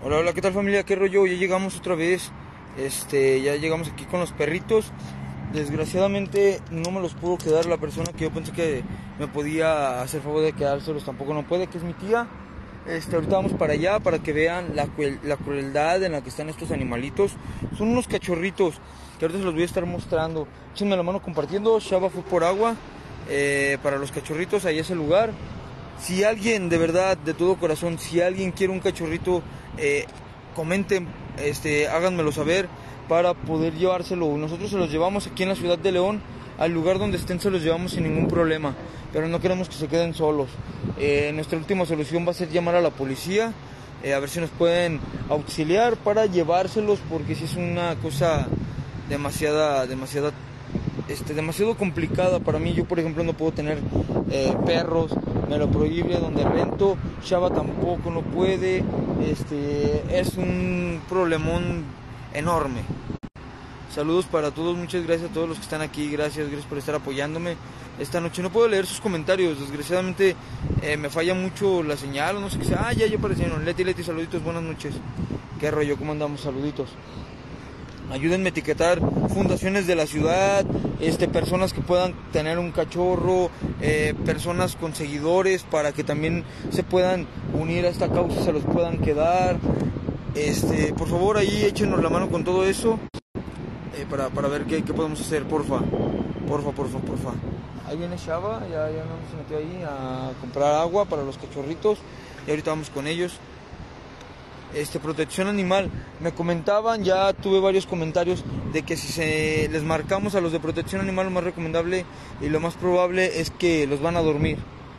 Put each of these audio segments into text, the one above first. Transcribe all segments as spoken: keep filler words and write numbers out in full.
Hola, hola, ¿qué tal familia? ¿Qué rollo? Ya llegamos otra vez. Este, ya llegamos aquí con los perritos. Desgraciadamente no me los pudo quedar la persona que yo pensé que me podía hacer favor de quedárselos. Tampoco no puede, que es mi tía. Este, ahorita vamos para allá para que vean la, la crueldad en la que están estos animalitos. Son unos cachorritos que ahorita se los voy a estar mostrando. Échenme la mano compartiendo. Shaba fue por agua eh, para los cachorritos. Ahí es el lugar. Si alguien, de verdad, de todo corazón, si alguien quiere un cachorrito, eh, comenten, este, háganmelo saber para poder llevárselo. Nosotros se los llevamos aquí en la ciudad de León, al lugar donde estén se los llevamos sin ningún problema, pero no queremos que se queden solos. Eh, nuestra última solución va a ser llamar a la policía, eh, a ver si nos pueden auxiliar para llevárselos, porque si es una cosa demasiada, demasiada, este, demasiado complicada para mí. Yo, por ejemplo, no puedo tener eh, perros, me lo prohíbe donde rento. Shaba tampoco no puede. Este, es un problemón enorme. Saludos para todos, muchas gracias a todos los que están aquí, gracias, gracias por estar apoyándome esta noche. No puedo leer sus comentarios, desgraciadamente eh, me falla mucho la señal, o no sé qué sea. Ah, ya, ya aparecieron. Leti, Leti, saluditos, buenas noches. ¿Qué rollo? ¿Cómo andamos? Saluditos. Ayúdenme a etiquetar fundaciones de la ciudad, este, personas que puedan tener un cachorro, eh, personas con seguidores para que también se puedan unir a esta causa, se los puedan quedar. Este, por favor, ahí échenos la mano con todo eso, eh, para, para ver qué, qué podemos hacer, porfa, porfa, porfa, porfa. Ahí viene Shaba, ya, ya no se metió ahí a comprar agua para los cachorritos y ahorita vamos con ellos. Este, protección animal, me comentaban, ya tuve varios comentarios de que si se les marcamos a los de protección animal, lo más recomendable y lo más probable es que los van a dormir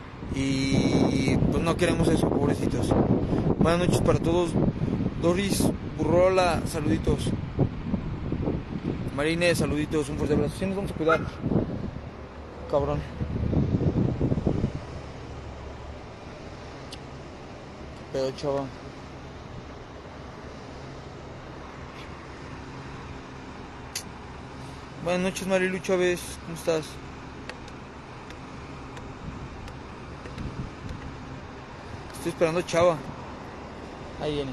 y pues no queremos eso, pobrecitos. Buenas noches para todos. Doris Burrola, saluditos. Marine, saluditos, un fuerte abrazo. Sí, nos vamos a cuidar, cabrón. Qué pedo, chava. Buenas noches, Marilu Chávez, ¿cómo estás? Estoy esperando a Chava. Ahí viene.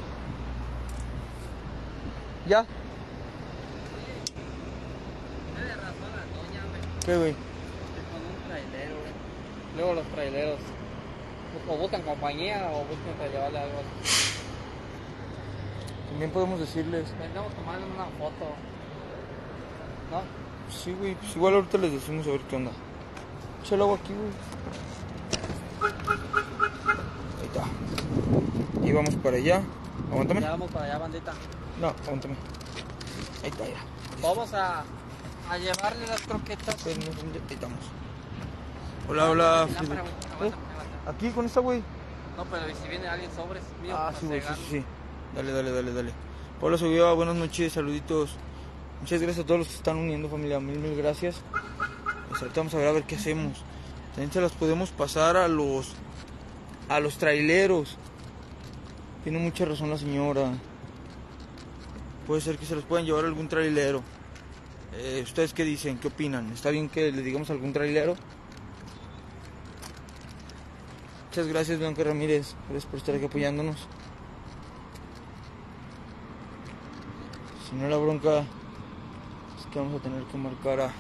¿Ya? ¿Qué, güey? Con un trailero, güey. Luego los traileros o buscan compañía o buscan para llevarle algo. También podemos decirles. Vendamos tomando una foto, ¿no? Sí, güey, pues igual ahorita les decimos a ver qué onda. Echa el agua aquí, güey. Ahí está. Y vamos para allá. Aguántame. Ya vamos para allá, bandita. No, aguántame. Ahí está, ya. Vamos a, a llevarle las croquetas. Ahí estamos. Hola, hola. Lámpara, güey. Aguántame, aguántame. Aquí con esta, güey. No, pero ¿y si viene alguien sobres mío? Ah, para sí, güey, sí, cegar? sí, sí. Dale, dale, dale, dale. Pablo Seguiva, buenas noches, saluditos. Muchas gracias a todos los que se están uniendo, familia. Mil, mil gracias. Pues ahorita vamos a ver a ver qué hacemos. También se las podemos pasar a los a los traileros. Tiene mucha razón la señora. Puede ser que se los puedan llevar a algún trailero. Eh, ¿Ustedes qué dicen? ¿Qué opinan? ¿Está bien que le digamos a algún trailero? Muchas gracias, Blanca Ramírez. Gracias por estar aquí apoyándonos. Si no, la bronca es que vamos a tener que marcar a,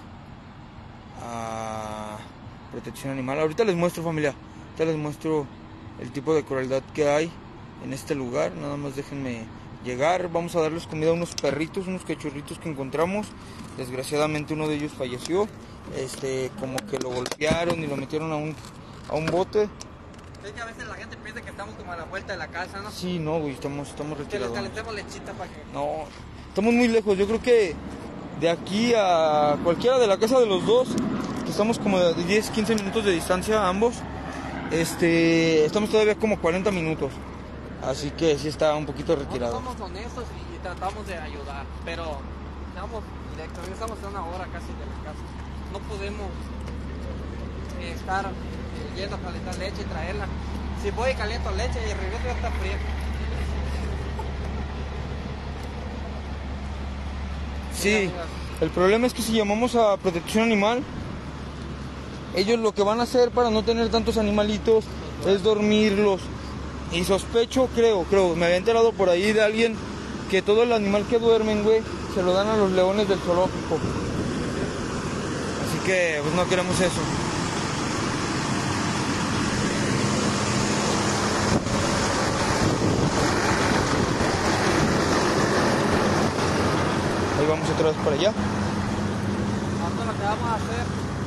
a protección animal. Ahorita les muestro, familia. Ahorita les muestro el tipo de crueldad que hay en este lugar. Nada más déjenme llegar. Vamos a darles comida a unos perritos, unos cachorritos que encontramos. Desgraciadamente uno de ellos falleció. Este, como que lo golpearon y lo metieron a un, a un bote. Es que a veces la gente piensa que estamos como a la vuelta de la casa, ¿no? Sí, no, güey, estamos, estamos Que les retirados. calentemos lechita para que... No, estamos muy lejos. Yo creo que de aquí a cualquiera de la casa de los dos, que estamos como de diez, quince minutos de distancia ambos, este, estamos todavía como cuarenta minutos. Así que sí está un poquito retirado. Somos honestos y tratamos de ayudar, pero estamos directos, estamos a una hora casi de la casa. No podemos eh, estar eh, yendo a calentar leche y traerla. Si voy y caliento leche y regreso ya está fría. Sí, el problema es que si llamamos a protección animal, ellos lo que van a hacer para no tener tantos animalitos es dormirlos. Y sospecho, creo, creo, me había enterado por ahí de alguien que todo el animal que duermen, güey, se lo dan a los leones del zoológico. Así que, pues no queremos eso. Ahí vamos otra vez para allá. Ahora lo que vamos a hacer,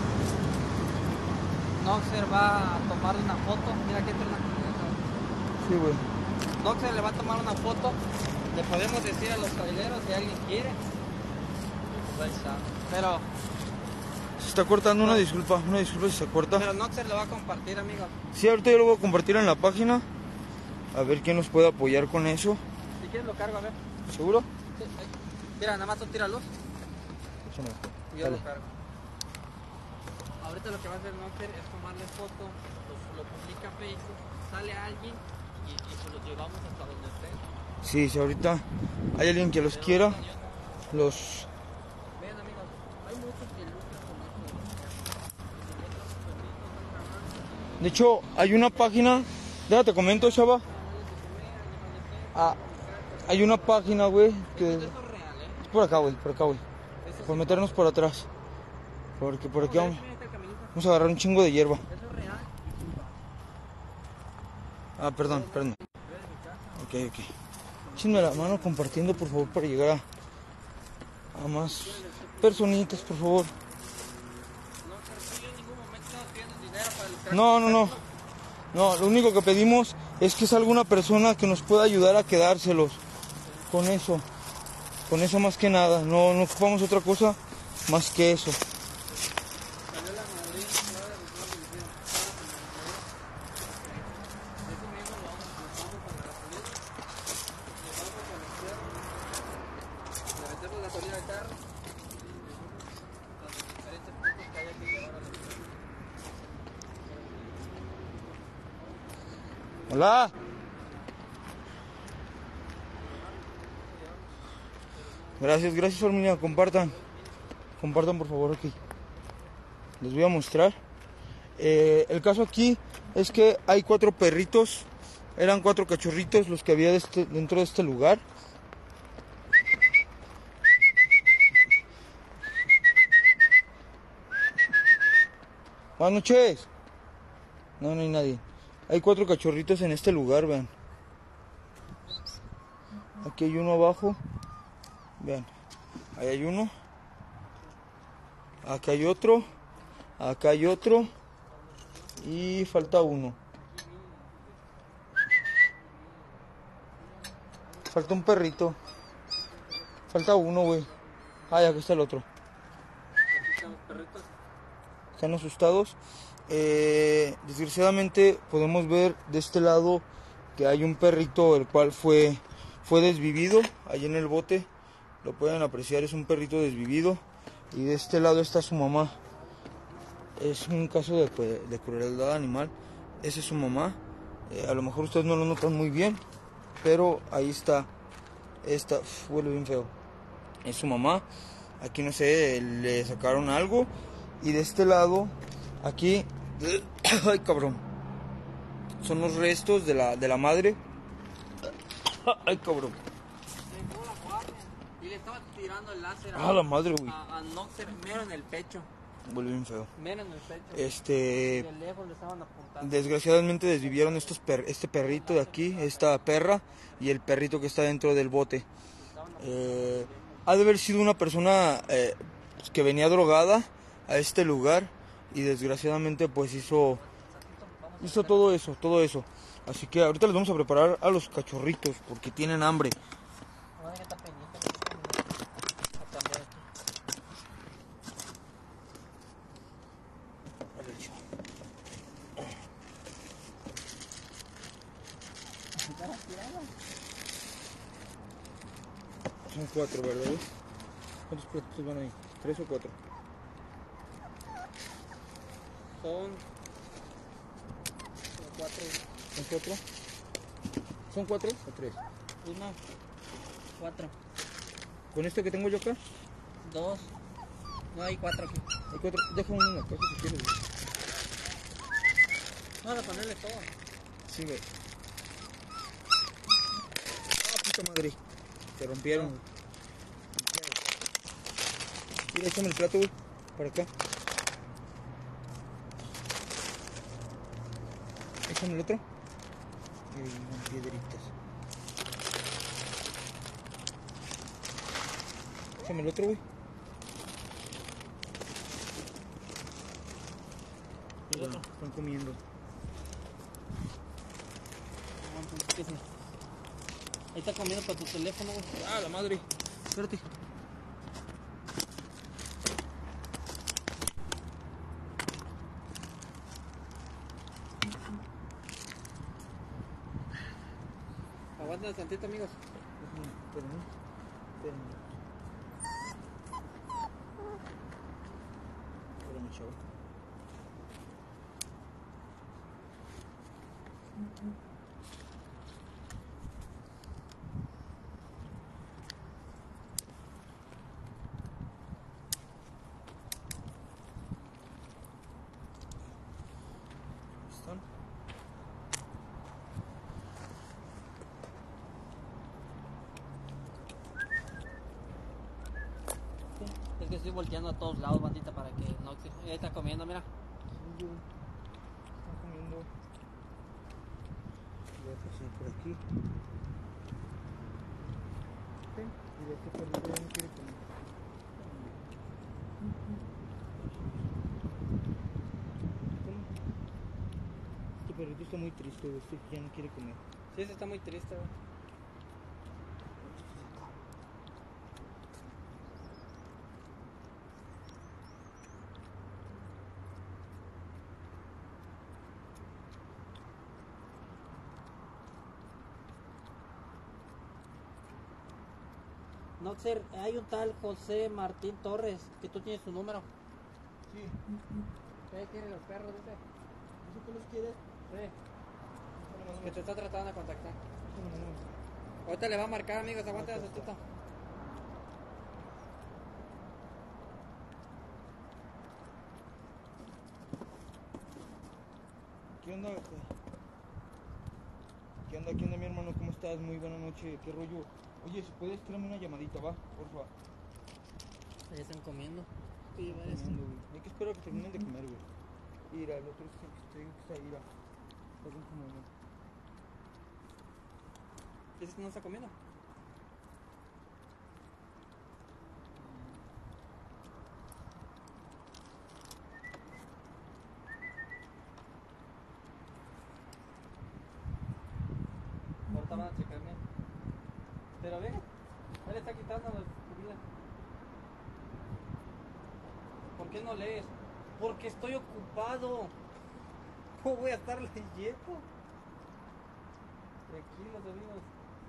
Noxer va a tomar una foto. Mira aquí está una camioneta. Sí, güey. Noxer le va a tomar una foto. Le podemos decir a los traileros si alguien quiere. Pues, ah, pero, Se está cortando, una disculpa, una disculpa si se corta. pero Noxer lo va a compartir, amigo. Sí, ahorita yo lo voy a compartir en la página. A ver quién nos puede apoyar con eso. Si quieres lo cargo, a ver. ¿Seguro? Sí, ahí. Mira, nada más tú tira luz y yo Dale. lo cargo. Ahorita lo que va a hacer Noxer es tomarle foto, lo, lo publica en Facebook, sale alguien y, y se los llevamos hasta donde esté. Sí, si ahorita hay alguien que los quiera, los... Vean, amigos, hay muchos que lucran con esto. De hecho, hay una página, déjate comento, chava. Ah, hay una página, güey, que... Eso es real, ¿eh? Es por acá, güey, por acá, güey. Por meternos por atrás. Porque por aquí vamos, vamos a agarrar un chingo de hierba. Eso es real. Ah, perdón, perdón. Ok, ok. Échenme la mano compartiendo, por favor, para llegar a, a más personitas, por favor. No, pero yo en ningún momento no tienes dinero para lucrar. No, no, no. No, lo único que pedimos es que salga una persona que nos pueda ayudar a quedárselos. Con eso. Con eso más que nada. No, no ocupamos otra cosa más que eso. Salió la madrina, se va a derribar el video. Eso mismo lo vamos, lo vamos con la gasolina. Le vamos a meter. Le metemos gasolina al carro. Los diferentes puntos que haya que llevar a la ciudad. Hola. Gracias, gracias, Hormiga. Compartan. Compartan, por favor, aquí. Les voy a mostrar. Eh, el caso aquí es que hay cuatro perritos. Eran cuatro cachorritos los que había de este- dentro de este lugar. Buenas noches. No, no hay nadie. Hay cuatro cachorritos en este lugar, vean. Aquí hay uno abajo. Vean. Ahí hay uno. Acá hay otro. Acá hay otro. Y falta uno. Falta un perrito. Falta uno, güey. Ah, ya, aquí está el otro. Aquí están los perritos. Están asustados. Eh, desgraciadamente podemos ver de este lado que hay un perrito el cual fue, fue desvivido. Allí en el bote lo pueden apreciar, es un perrito desvivido. Y de este lado está su mamá. Es un caso de, de crueldad animal. Esa es su mamá. Eh, a lo mejor ustedes no lo notan muy bien, pero ahí está. Esta, uf, huele bien feo. Es su mamá. Aquí no sé, le sacaron algo. Y de este lado, aquí, ay cabrón, son los restos de la, de la madre. Ay cabrón. Dejó la guardia y le estaba tirando el láser Ah, la madre, güey. a, a Noxer, mero en el pecho. Huele bien feo. Mero en el pecho. Este, De lejos le estaban apuntando. desgraciadamente desvivieron estos per, este perrito de aquí, esta perra, y el perrito que está dentro del bote. Eh, ha de haber sido una persona eh, que venía drogada a este lugar y desgraciadamente pues hizo hizo todo eso, todo eso. Así que ahorita les vamos a preparar a los cachorritos porque tienen hambre. Ay, que está pendiente. A cambiar aquí. Son cuatro, ¿verdad? ¿Cuántos platitos van ahí? ¿Tres o cuatro? Son cuatro. ¿Son cuatro? ¿Son cuatro o tres? Uno, cuatro, ¿Con esto que tengo yo acá? dos. No hay cuatro aquí. Hay cuatro. Deja uno en la caja si quieres. Vamos a ponerle todo. Sí, güey. Puta madre. Se rompieron, güey. Mira, échame el plato, güey. Para acá. Échame el otro. Ay, unas piedritas. Échame el otro, güey. ¿El Bueno, otro? están comiendo. ¿Qué es? Ahí está comiendo para tu teléfono, güey. Ah, la madre. Espérate. Aguanta tantito, amigos. Espérame. Espérame. Espérame, chavo. ¿Están? Es que estoy volteando a todos lados, bandita, para que no... Ahí está comiendo, mira. Están comiendo. Voy a pasar por aquí. Ven, y este perrito ya no quiere comer. Este perrito está muy triste, güey. Este ya no quiere comer. Sí, ese está muy triste, güey. Noxer, hay un tal José Martín Torres, que tú tienes su número. Sí. ¿Qué quiere los perros, dice? ¿Eso qué los quieres? Sí. Que te está tratando de contactar. Ahorita le va a marcar, amigos, aguanta el asustito. ¿Qué onda? ¿Qué onda? ¿Qué onda, mi hermano? ¿Cómo estás? Muy buena noche. ¿Qué rollo? Oye, si puedes, tráeme una llamadita, va, por favor. Ahí están comiendo. Sí, vaya comiendo, güey. Hay que esperar a que terminen de comer, güey. Mira, el otro es que te digo que está ahí, mira. Está bien como, güey. ¿Ese no está comiendo? Ahorita van a checar bien. Pero ve, él le está quitando la comida. ¿Por qué no lees? Porque estoy ocupado. ¿Cómo voy a estar leyendo? Tranquilos, amigos.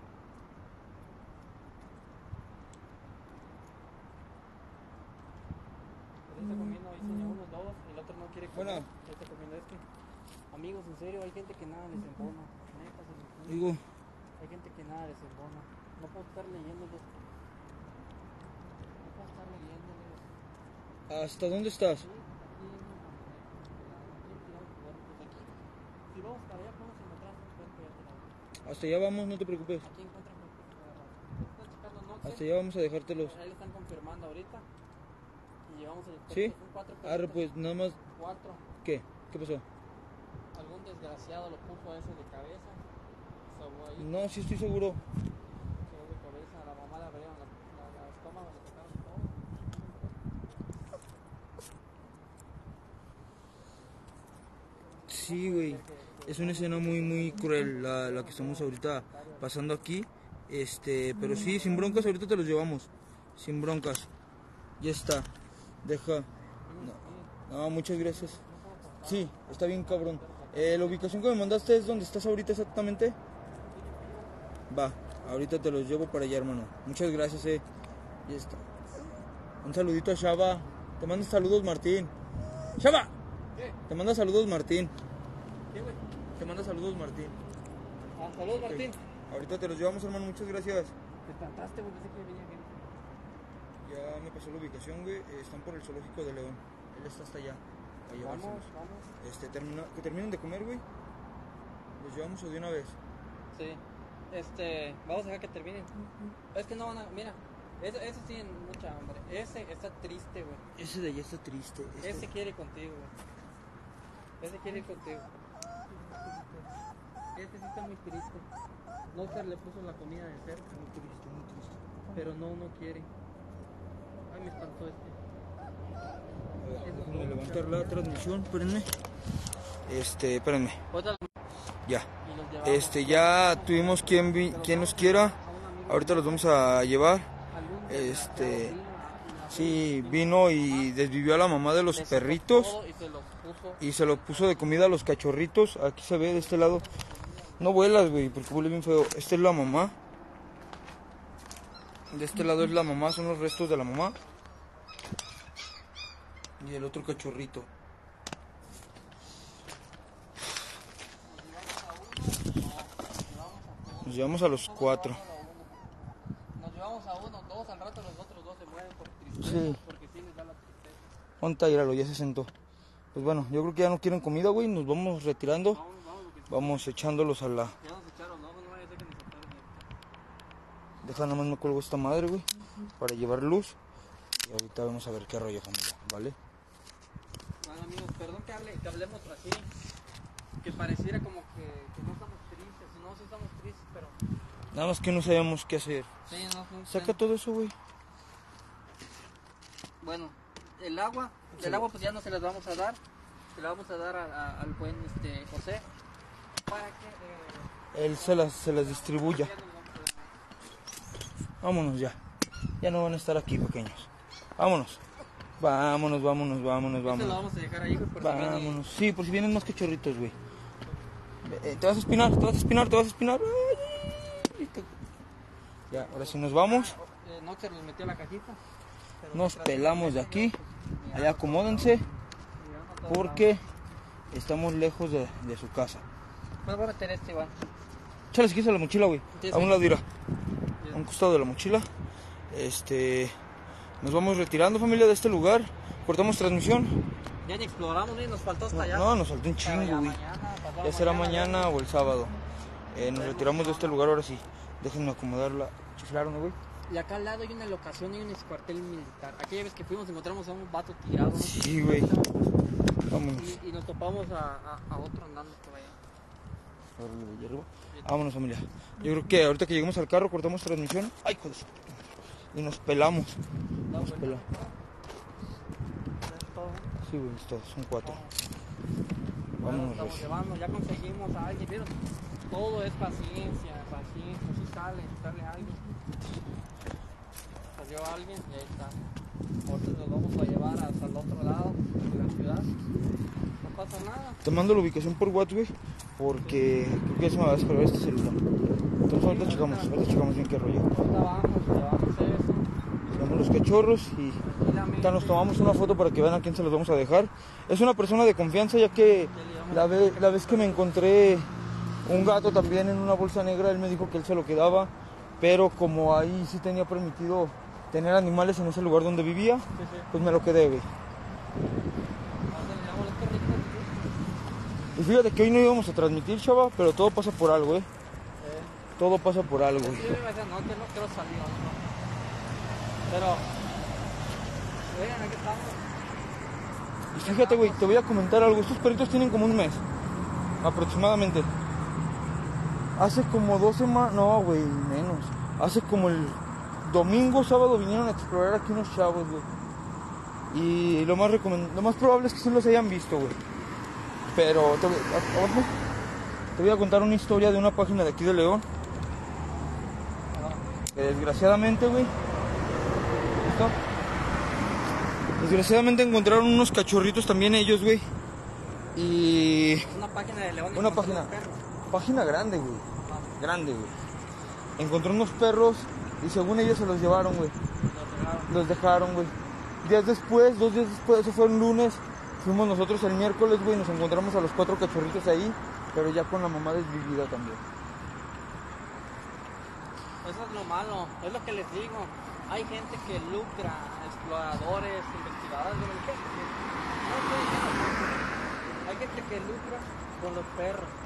Él está comiendo, ahí enseña uno, dos, el otro no quiere comer. Bueno. Él está comiendo este. Amigos, en serio, hay gente que nada les embona. Neta, se les embona. Digo, Hay gente que nada les embona. No puedo estar leyéndoles. No puedo estar leyéndoles. ¿hasta dónde estás? Sí, aquí en aquí en tirado el cuerpo, pues aquí. Si vamos para allá, podemos encontrar un cuerpo ya tirado. Hasta allá vamos, no te preocupes. Aquí encuentran cuerpos agarrados. Están checando noches. Hasta allá vamos a dejártelos. Ahí le están confirmando ahorita. Y llevamos el cuerpo. ¿Sí? Son cuatro Arre, perritos. pues nada más. Cuatro. ¿Qué? ¿Qué pasó? Algún desgraciado lo puso a ese de cabeza. Se ahogó ahí. No, sí estoy seguro. Se ahogó de cabeza. A la mamá le abrieron la, la, la estómago, le sacaron todo. Sí, güey. Es una escena muy, muy cruel la, la que estamos ahorita pasando aquí. Este, pero sí, sin broncas, ahorita te los llevamos. Sin broncas. Ya está. Deja. No, no, muchas gracias. Sí, está bien, cabrón. Eh, la ubicación que me mandaste es donde estás ahorita exactamente. Va, ahorita te los llevo para allá, hermano. Muchas gracias, eh. Ya está. Un saludito a Shaba. Te manda saludos, Martín. ¡Shaba! ¿Qué? Te manda saludos, Martín. ¿Qué, güey? Te manda saludos, Martín. Ah, saludos, Martín. Ahorita te los llevamos, hermano. Muchas gracias. Te espantaste, güey. Pensé que venía bien. Ya me pasó la ubicación, güey. Eh, Están por el zoológico de León. Él está hasta allá. A Vamos, llevárselos. vamos. Este, termina, que terminen de comer, güey. Los llevamos de una vez. Sí. este, vamos a dejar que terminen. Es que no van a, mira, ese, ese tiene mucha hambre. Ese está triste, güey. Ese de allá está triste. Este... Ese quiere ir contigo, güey. Ese quiere ir contigo. Este sí está muy triste. Nocker le puso la comida de cerca. Muy triste, muy triste. Pero no, no quiere. Ay, me espantó este. A ver, déjenme levantar la transmisión, espérenme. Este, espérenme. Otra- Ya. y los llevamos. Este, ya tuvimos quien, vi, quien nos quiera. Ahorita los vamos a llevar. Este, sí, vino y desvivió a la mamá de los Le sacó perritos todo y se los puso. y se lo puso de comida a los cachorritos. Aquí se ve de este lado. No vuelas, güey, porque huele bien feo. Esta es la mamá. De este lado es la mamá, son los restos de la mamá. Y el otro cachorrito. Nos llevamos a los cuatro. Nos llevamos a uno, dos, al rato los otros dos se mueren por tristeza. Sí. Porque sí les da la tristeza. Ponta, íralo, ya se sentó. Pues bueno, yo creo que ya no quieren comida, güey. Nos vamos retirando. Vamos, vamos, porque Vamos echándolos a la... ya nos echaron, no, no vaya a ser que nos ataren. Deja, nada más me cuelgo esta madre, güey, para llevar luz. Y ahorita vamos a ver qué rollo, familia, ¿vale? Bueno, amigos, perdón que, hable, que hablemos así. Que pareciera como que, que no estamos tristes. No, sí estamos tristes, pero... Nada más que no sabemos qué hacer. Sí, no, no, Saca todo eso, güey. Bueno, el agua, el agua pues ya no se las vamos a dar. Se la vamos a dar a, a, al buen este, José. Para que... Eh, Él se las, se las distribuya. ya nos vamos a dar. Vámonos ya. Ya no van a estar aquí, pequeños. Vámonos. Vámonos, vámonos, vámonos, Este lo vámonos. vamos a dejar ahí, güey, porque viene- Vámonos. Sí, por si vienen más cachorritos, güey. Eh, Te vas a espinar, te vas a espinar, te vas a espinar. Ay, te- Ya, ahora sí nos vamos. Eh, Nocher los metió a la cajita. pero Nos mientras- pelamos de aquí. Allá acomódense. Mirando a todos Porque estamos lejos de, de su casa. lados. Pues voy a meter este, Iván. Chale, si quieres a la mochila, güey. Sí, A sí. un lado irá. A un costado de la mochila. Este. Nos vamos retirando, familia, de este lugar. Cortamos transmisión. Ya ni exploramos, ni nos faltó hasta allá. No, nos faltó un Pero chingo, ya güey. mañana, pasado Ya será mañana ya- o el sábado. Eh, nos retiramos de este lugar ahora sí. Déjenme acomodar la. Chiflaron, güey. Y acá al lado hay una locación y un cuartel militar. Aquella vez que fuimos encontramos a un vato tirado, ¿no? Sí, güey. Vámonos. Y, y nos topamos a, a, a otro andando por allá. Órale, güey, arriba. Vámonos, familia. Yo creo que ahorita que lleguemos al carro cortamos transmisión. Ay, joder. Y nos pelamos. Da Nos vuelta. pelamos. Es todo. Sí, güey, está, son cuatro. Bueno, Vámonos, estamos güey. llevando, ya conseguimos a alguien, ¿vieron? Todo es paciencia, paciencia, si sale, si sale alguien. Salió alguien y ahí está. Nosotros nos vamos a llevar hasta el otro lado de la ciudad. No pasa nada. Te mando la ubicación por WhatsApp, güey, porque creo que ya se me va a descargar este celular. Entonces ahorita checamos, ahorita checamos bien qué rollo. Ahorita vamos, llevamos eso. Llevamos los cachorros y Tranquilamente. ahorita nos tomamos una foto para que vean a quién se los vamos a dejar. Es una persona de confianza, ya que la, ve- la vez que me encontré un gato también en una bolsa negra, él me dijo que él se lo quedaba, pero como ahí sí tenía permitido tener animales en ese lugar donde vivía, Sí, sí. pues me lo quedé, güey. Ahora le damos los perritos. Y fíjate que hoy no íbamos a transmitir, chava, pero todo pasa por algo, eh. Eh, Todo pasa por algo, güey. sí, me iba a decir, no, que no quiero salir, no. Pero, vean, aquí estamos. Y fíjate, güey, te voy a comentar algo. Estos perritos tienen como un mes, aproximadamente. Hace como dos semanas, no, güey, menos. Hace como el domingo, sábado vinieron a explorar aquí unos chavos, güey. Y lo más recomend- lo más probable es que sí los hayan visto, güey. Pero te voy, a- aguántame. Te voy a contar una historia de una página de aquí de León. Que desgraciadamente, güey. ¿Listo? Desgraciadamente encontraron unos cachorritos también ellos, güey. Y Una página de León. una encontró página, unos perros. página grande, güey. Grande, güey. Encontró unos perros y según ellos se los llevaron, güey. Los dejaron. Los dejaron, güey. Días después, dos días después, eso fue un lunes, fuimos nosotros el miércoles, güey, nos encontramos a los cuatro cachorritos ahí, pero ya con la mamá desvivida también. Eso es lo malo, es lo que les digo. Hay gente que lucra, exploradores, investigadores, bueno, ¿qué? No estoy diciendo que- hay gente que lucra con los perros.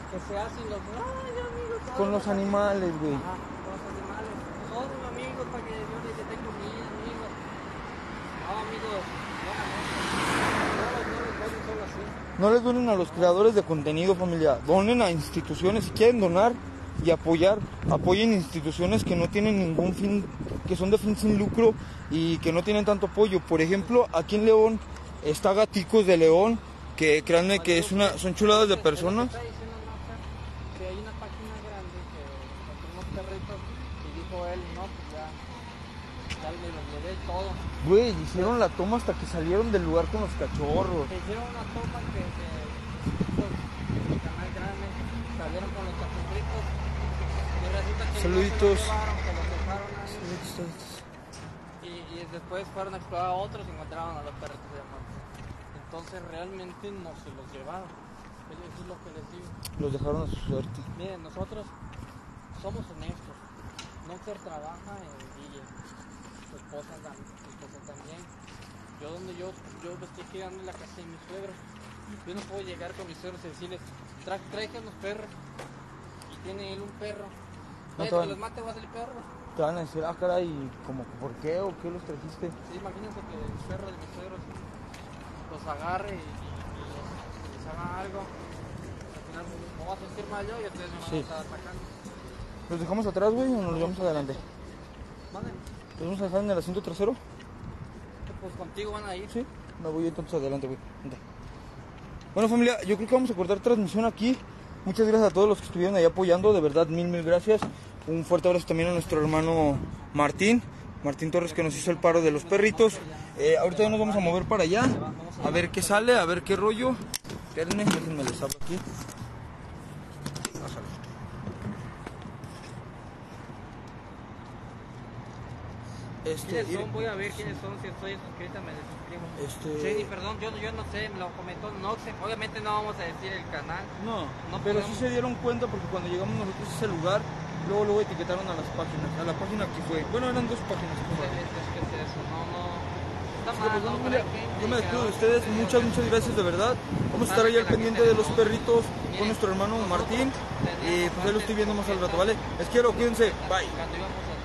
que se hacen los, ay, amigos, todos Con los animales, güey. Ajá, con los animales. Todos amigos para que yo les dé comida, amigos. No, amigos, no hagan eso. No, no les donen solo así. No les donen a los creadores de contenido, familia. Donen a instituciones. Si quieren donar y apoyar, apoyen instituciones que no tienen ningún fin, que son de fin sin lucro y que no tienen tanto apoyo. Por ejemplo, aquí en León está Gaticos de León, que créanme que es una, son chuladas de personas. Está diciendo Nata que hay una página grande que con unos perritos y dijo él, no, pues ya, ya me los llevé y todo. Güey, hicieron la toma hasta que salieron del lugar con los cachorros. Que hicieron una toma que, que estos, el canal grande salieron con los cachorritos y resulta que Saluditos. no se los llevaron, que los dejaron ahí. Y, y después fueron a explorar a otros y encontraron a los perritos de muerte. Entonces realmente no se los llevaron. Eso es lo que les digo. Los dejaron a su suerte. Miren, nosotros somos honestos. Noxer trabaja en Villa. Su esposa, su esposa también. Yo donde yo, yo estoy quedando en la casa de mis suegros. Yo no puedo llegar con mis suegros y decirles, Tra traigan los perros. Y tiene él un perro. No Oye, te van- que los mate, va a salir perro. Te van a decir, ah, caray, como, ¿por qué o qué los trajiste? Sí, imagínense que el perro de mis suegros los agarre y, y, y les, les haga algo. Al final me voy a sentir mal yo y ustedes me van Sí. a estar atacando. ¿Los dejamos atrás, güey, o nos llevamos adelante? Manden. ¿Los vamos a dejar en el asiento trasero? Pues contigo van a ir. Sí, me voy entonces adelante, güey. Vente. Bueno, familia, yo creo que vamos a cortar transmisión aquí. Muchas gracias a todos los que estuvieron ahí apoyando, de verdad, mil, mil gracias. Un fuerte abrazo también a nuestro hermano Martín, Martín Torres, que nos hizo el paro de los perritos. Eh, ahorita ya nos vamos a mover para allá, a ver qué sale, a ver qué rollo. Espérenme, déjenme les abro aquí. Bájalo. Este, ¿Quiénes son? Voy a ver quiénes son. Si estoy suscrita, me desuscribo. este... Sí, perdón, yo, yo no sé, me lo comentó Noxe. Obviamente no vamos a decir el canal. No, No pero podemos- sí se dieron cuenta porque cuando llegamos nosotros a ese lugar, luego luego etiquetaron a las páginas, a la página que fue. Bueno, eran dos páginas. Es, compadre. es, es que es eso, no, no. Está Así que, mal, pues, no, bueno, pero mira, hay gente yo me que despido de ahora- ustedes, muchas, muchas gracias de verdad. Vamos a estar ahí al pendiente de los perritos con nuestro hermano Martín. Y pues ahí lo estoy viendo más al rato, ¿vale? Les quiero, cuídense, bye. Cuando íbamos a